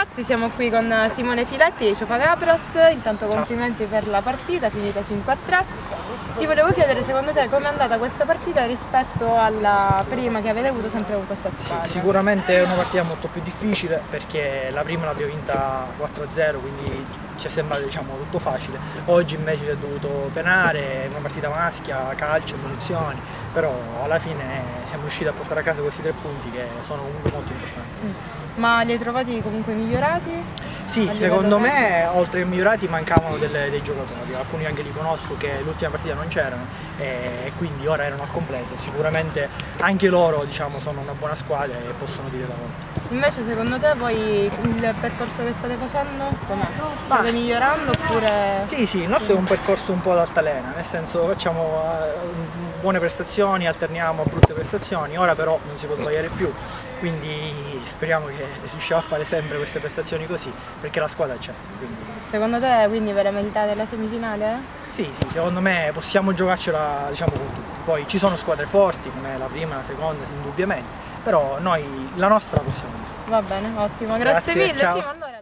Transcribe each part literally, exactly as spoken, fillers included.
ragazzi, siamo qui con Simone Filetti e Ciopa Gabros. Intanto complimenti per la partita, finita cinque a tre. Ti volevo chiedere, secondo te, com'è andata questa partita rispetto alla prima che avete avuto sempre con questa squadra? Sì, sicuramente è una partita molto più difficile perché la prima l'abbiamo vinta quattro a zero, quindi ci è sembrato, diciamo, tutto facile. Oggi invece è dovuto penare, è una partita maschia, calcio, munizioni, però alla fine siamo riusciti a portare a casa questi tre punti che sono comunque molto importanti. Mm. Ma li hai trovati comunque migliorati? Sì, secondo me oltre ai migliorati mancavano delle, dei giocatori, alcuni anche li conosco che l'ultima partita non c'erano e quindi ora erano al completo. Sicuramente anche loro, diciamo, sono una buona squadra e possono dire la loro. Invece secondo te voi il percorso che state facendo com'è? State migliorando oppure? Sì, sì, il nostro è un percorso un po' ad altalena, nel senso facciamo uh, buone prestazioni, alterniamo a brutte prestazioni, ora però non si può sbagliare più, quindi speriamo che riusciamo a fare sempre queste prestazioni così, perché la squadra c'è. Secondo te quindi ve la meritate la semifinale? Sì, sì, secondo me possiamo giocarcela, diciamo, con tutti. Poi ci sono squadre forti come la prima, la seconda, indubbiamente, però noi la nostra la possiamo. Va bene, ottimo, grazie, grazie mille. Ciao. Sì, allora...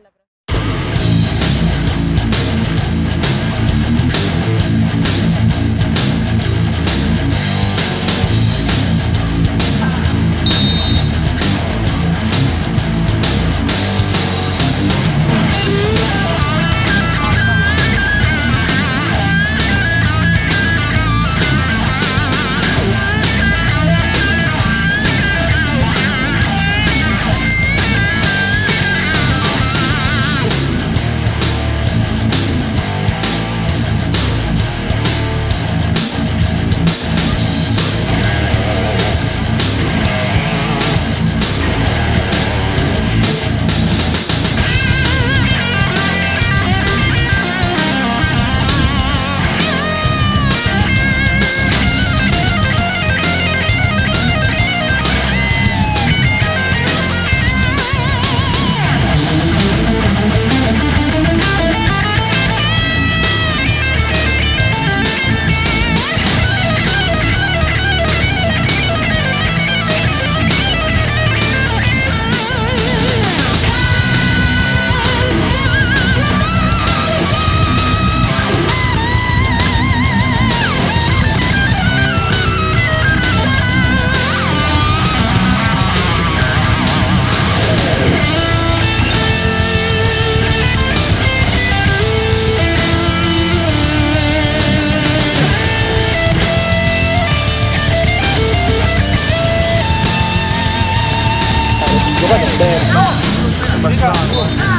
Bene.